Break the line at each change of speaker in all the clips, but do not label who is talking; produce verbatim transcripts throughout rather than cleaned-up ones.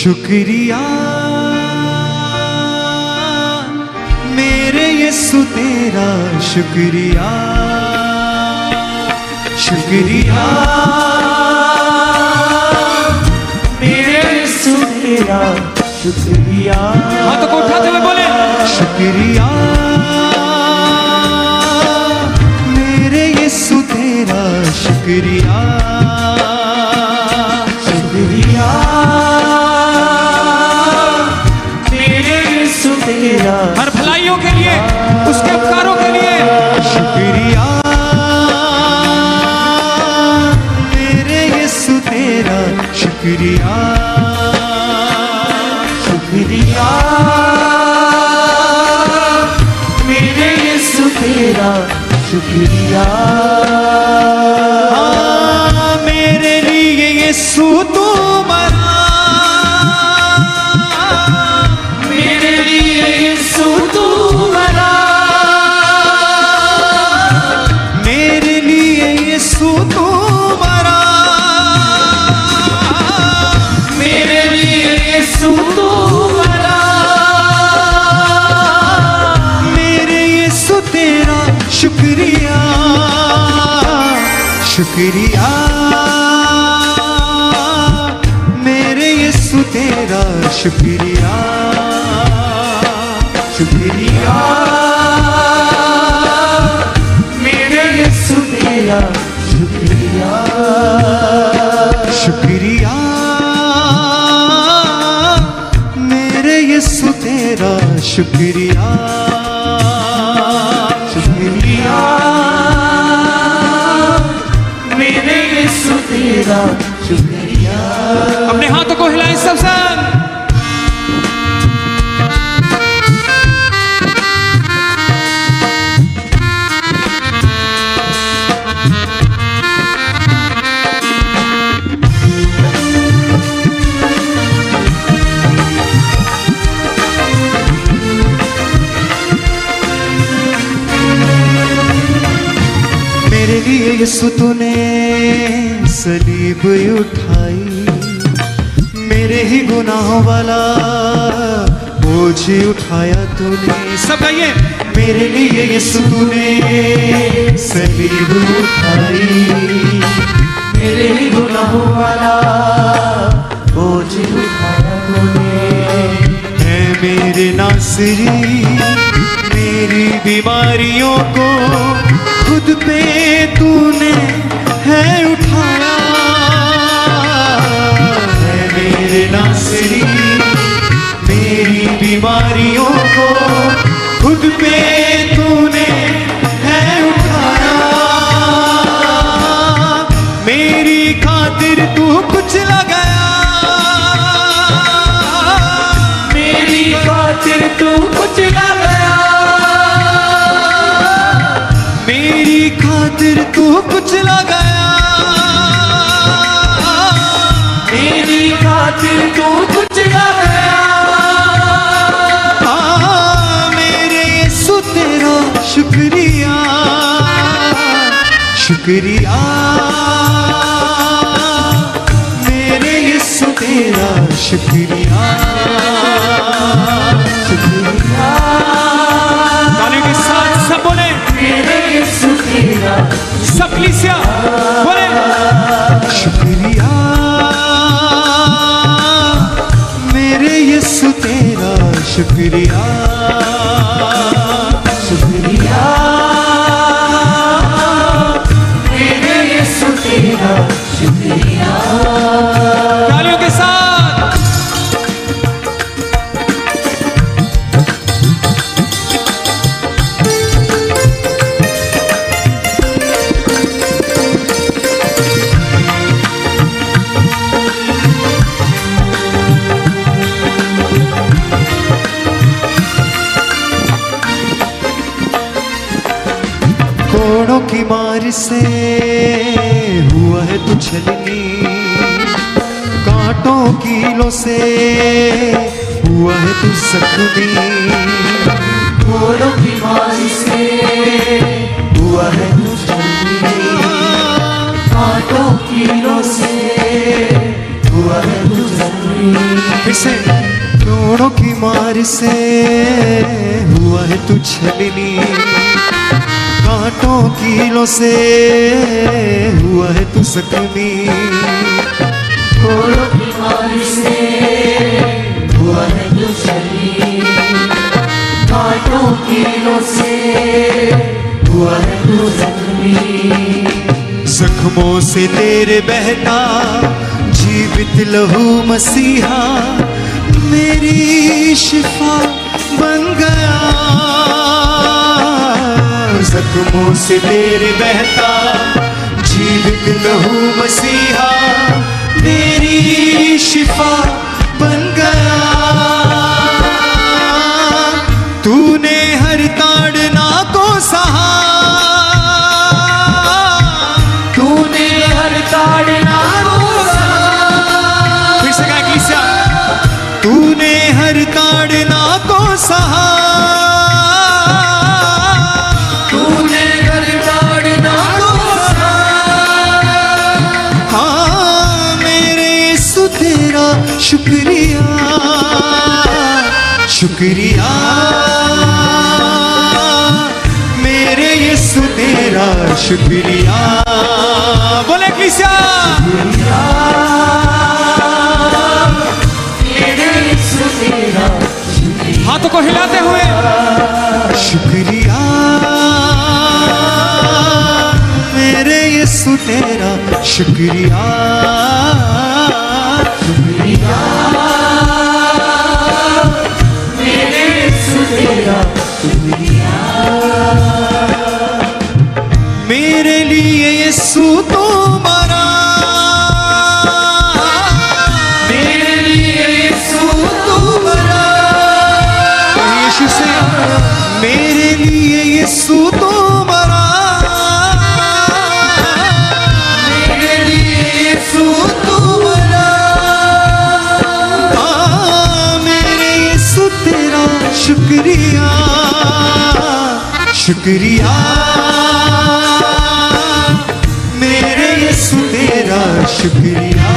शुक्रिया मेरे यीशु तेरा शुक्रिया, शुक्रिया
मेरे यीशु तेरा शुक्रिया।
हाथों को उठाते हुए बोले शुक्रिया मेरे यीशु तेरा शुक्रिया,
शुक्रिया मेरे यीशु तेरा।
हर भलाइयों के लिए, उसके उपकारों के लिए शुक्रिया मेरे यीशु तेरा शुक्रिया,
शुक्रिया मेरे यीशु तेरा शुक्रिया।
मेरे लिए यीशु तू मरा,
मेरे लिए यीशु तू मरा,
मेरे लिए यीशु तू मरा,
मेरे लिए यीशु तू मरा।
मेरे यीशु तेरा शुक्रिया, शुक्रिया मेरे यीशु तेरा शुक्रिया,
शुक्रिया मेरे यीशु तेरा शुक्रिया,
शुक्रिया मेरे यीशु तेरा शुक्रिया,
शुक्रिया मेरे यीशु तेरा शुक्रिया।
अपने हाथों को हिलाएं सब संग। मेरे लिए यीशु तूने सलीब उठाई, मेरे ही गुनाहों वाला बोझ उठाया तूने। सब गाइए। मेरे लिए यीशु तूने सलीब उठाई,
मेरे ही गुनाहों वाला बोझ उठाया तूने।
है मेरे नासरी मेरी बीमारियों को खुद पे तूने है उठाया, है मेरे नासरी मेरी बीमारियों को खुद पे तूने है उठाया। मेरी खातिर तू कुछ लगाया,
मेरी खातिर तू कुछ लगाया,
मेरी खातिर तू कुछ लगाया,
मेरी खातिर तू कुछ लगाया।
हाँ मेरे यीशु तेरा शुक्रिया, शुक्रिया मेरे यीशु तेरा शुक्रिया,
शुक्रिया
तालियों के साथ सब बोले
मेरे यीशु तेरा,
सब कलीसिया बोले शुक्रिया मेरे यीशु तेरा शुक्रिया,
शुक्रिया मेरे यीशु तेरा शुक्रिया।
तालियों के साथ। कोड़ों की मार से हुआ है तू छलनी, कांटों कीलों से हुआ है तू जख्मी,
कोड़ों की मार से हुआ है तू छलनी, कांटों कीलों से हुआ है तू जख्मी।
फिर से रोड़ों की मार से हुआ है तू छलनी, कांटों कीलों से हुआ है तू जख्मी,
रोड़ों की मार से हुआ है तू छलनी, कांटों कीलों से हुआ है तू जख्मी।
जख्मों से तेरे बहता जीवित लहू मसीहा मेरी शिफा बन गया। जख्मों से तेरे बहता जीवित लहू मसीहा मेरी शिफा बन गया। तूने हर ताड़ना को सहा,
तूने हर ताड़ना को सहा।
फिर से कहा कीसिया, तूने हर ताड़ना को सहा,
तूने हर ताड़ना को सहा।
हाँ मेरे यीशु तेरा शुक्रिया, शुक्रिया मेरे यीशु तेरा शुक्रिया। बोले कीसिया,
मेरे यीशु तेरा शुक्रिया।
हाथों को हिलाते हुए शुक्रिया मेरे यीशु तेरा शुक्रिया,
शुक्रिया मेरे यीशु तेरा शुक्रिया।
मेरे लिए यीशु तो मरा,
मेरे लिए यीशु तो मरा।
यीशु से मेरे लिए यीशु तो मरा,
मेरे लिए यीशु तो मरा।
हाँ मेरे यीशु तेरा शुक्रिया, शुक्रिया मेरे यीशु तेरा शुक्रिया,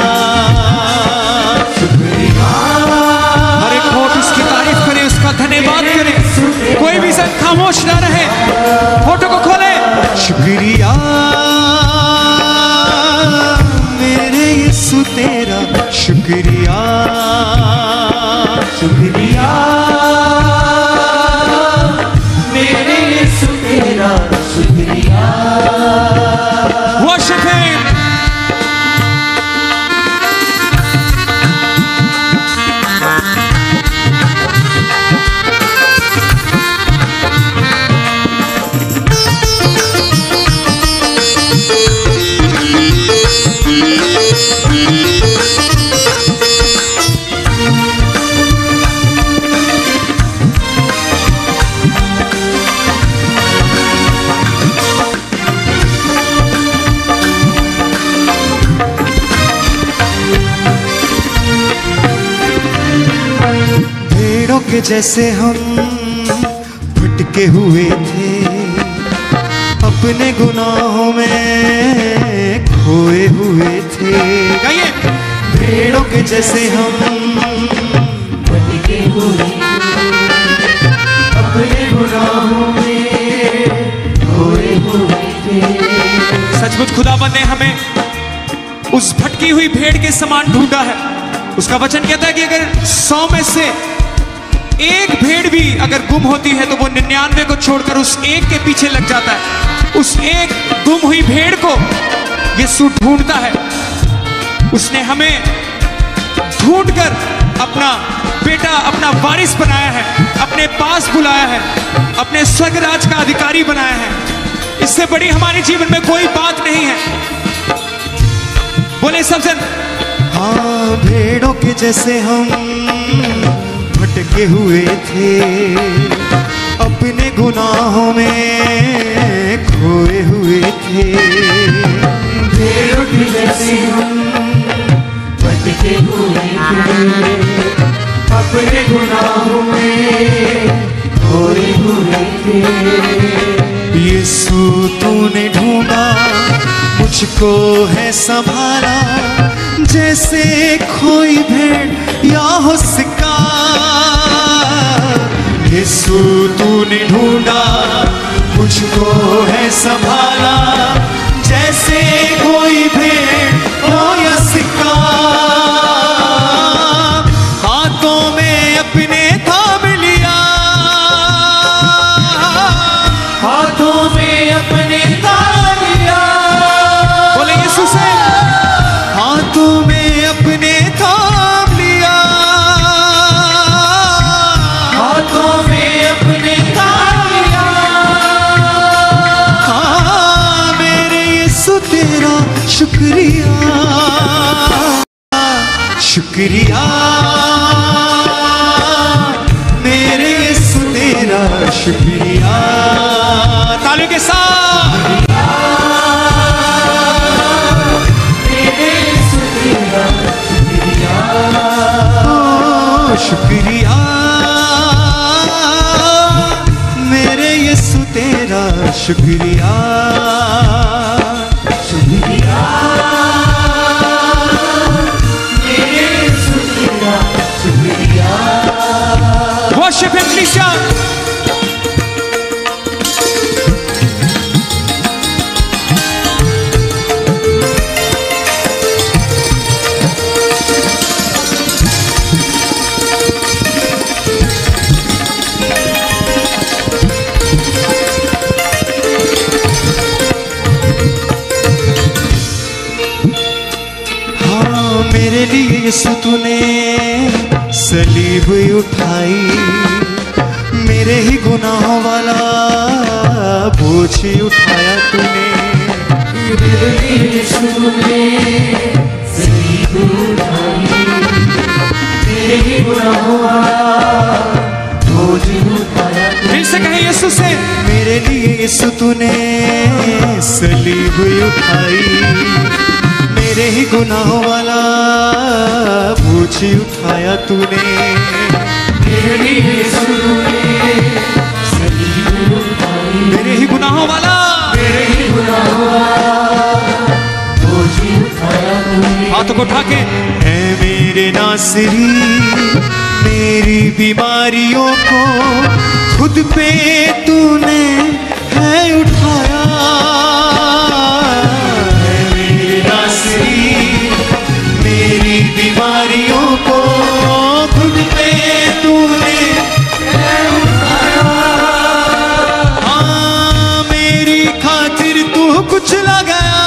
शुक्रिया। हर एक होठ उसकी तारीफ करे, उसका धन्यवाद करे, कोई भी सन खामोश ना रहे, होठों को खोले। शुक्रिया मेरे यीशु तेरा शुक्रिया, शुक्रिया
मेरे यीशु तेरा शुक्रिया।
Worship him. भेड़ों के जैसे हम भटके हुए थे, अपने गुनाहों में खोए हुए थे। गाइए, भेड़ों के जैसे हम
भटके हुए अपने गुनाहों में खोए हुए थे।
सचमुच खुदाबंद ने हमें उस भटकी हुई भेड़ के समान ढूंढा है। उसका वचन कहता है कि अगर सौ में से एक भेड़ भी अगर गुम होती है तो वो निन्यानवे को छोड़कर उस एक के पीछे लग जाता है। उस एक गुम हुई भेड़ को यीशु ढूंढता है। उसने हमें ढूंढकर अपना बेटा, अपना वारिस बनाया है, अपने पास बुलाया है, अपने स्वर्ग राज का अधिकारी बनाया है। इससे बड़ी हमारे जीवन में कोई बात नहीं है। बोले सब जन, हाँ भेड़ों के जैसे हम भटके हुए थे, अपने गुनाहों में खोए हुए थे।
भेड़ों के जैसे हम भटके हुए थे, अपने गुनाहों में खोए हुए थे।
यीशु तूने ढूंढा, मुझको है संभाला, जैसे खोई भेड़ या हो सिक्का। यीशु तूने ढूंढा, मुझको है संभाला, जैसे कोई भेड़ हो या सिक्का। हाथों में अपने थाम लिया,
हाथों में अपने थाम लिया।
बोले यीशु से, हाथों में अपने थाम लिया,
हाथों में अपने थाम लिया।
हाँ मेरे यीशु तेरा शुक्रिया, शुक्रिया मेरे यीशु तेरा शुक्रिया। तालियों के साथ
मेरे यीशु तेरा शुक्रिया,
ओ शुक्रिया मेरे यीशु तेरा शुक्रिया,
शुक्रिया मेरे यीशु तेरा शुक्रिया।
Worship him, Alicia. हाँ मेरे लिए यीशु तूने सलीब उठाई, मेरे ही गुनाहों वाला बोझ उठाया तूने।
मेरे लिए यीशु ने सलीब उठाई, मेरे ही गुनाहों वाला बोझ उठाया।
फिर से कहे यीशु से, मेरे लिए यीशु तूने सलीब उठाई, मेरे ही गुनाहों वाला बोझ उठाया तूने।
मेरे लिए यीशु ने सलीब उठाई,
मेरे ही गुनाहों वाला,
मेरे ही गुनाहों वाला बोझ उठाया तूने।
हाथों को उठा के, है मेरे नासरी मेरी बीमारियों को खुद पे तूने है उठाया। है मेरे नासरी मेरी बीमारियों को खुद पे तूने है उठाया। हाँ मेरी खातिर तू कुछ लगाया,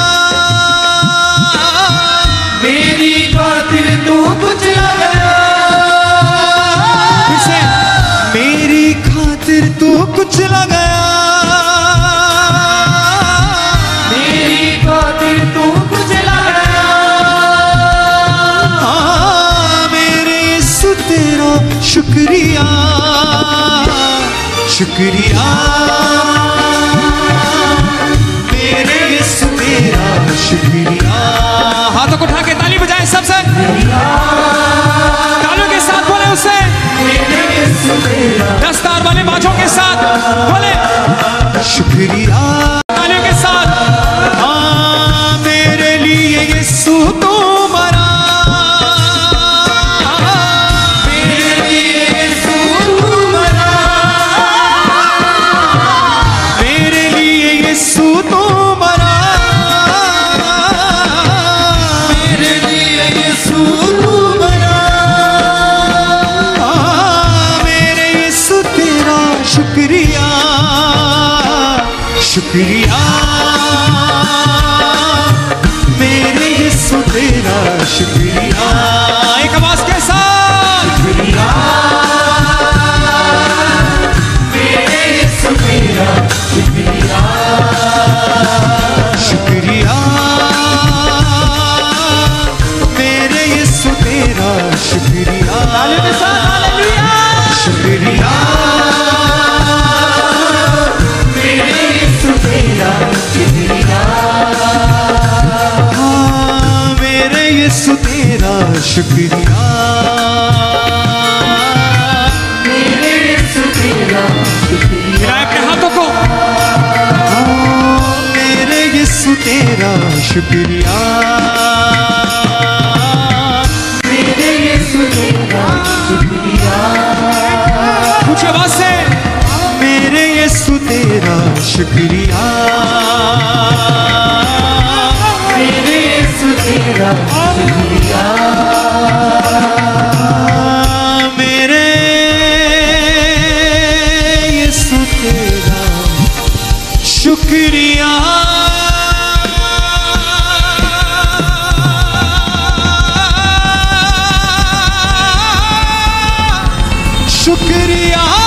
मेरी खातिर तू कुछ लगाया।
फिर से, मेरी खातिर तू कुछ लगाया,
मेरी खातिर तू कुछ लगाया।
हाँ मेरे यीशु तेरा शुक्रिया, शुक्रिया मेरे यीशु तेरा शुक्रिया। हाथों को उठा के ताली बजाएं सबसे, तालियों के साथ बोले उससे,
मेरे यीशु तेरा
दस्तार वाले बाजों के साथ बोले शुक्रिया। तालियों के साथ, हाँ मेरे लिए यीशु तू मरा,
मेरे लिए यीशु तू मरा,
मेरे लिए यीशु तू मरा,
मेरे लिए यीशु तू मरा।
हाँ मेरे यीशु तेरा शुक्रिया, शुक्रिया मेरे यीशु तेरा शुक्रिया। एक आवाज के साथ,
शुक्रिया मेरे यीशु तेरा शुक्रिया,
शुक्रिया मेरे यीशु तेरा शुक्रिया। शुक्रिया
मेरे यीशु तेरा शुक्रिया,
हाँ मेरे यीशु तेरा शुक्रिया।
मेरे यीशु तेरा शुक्रिया।
मिलाएं अपने हाथों को, हाँ मेरे यीशु तेरा शुक्रिया,
मेरे यीशु तेरा
शुक्रिया
मेरे यीशु तेरा शुक्रिया
मेरे यीशु तेरा शुक्रिया शुक्रिया